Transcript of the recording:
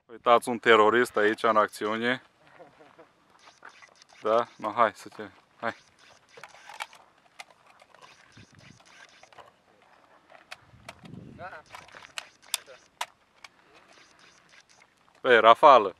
Uitați un terorist aici în acțiune. Da? No, hai să te... Hai. Pe, rafală.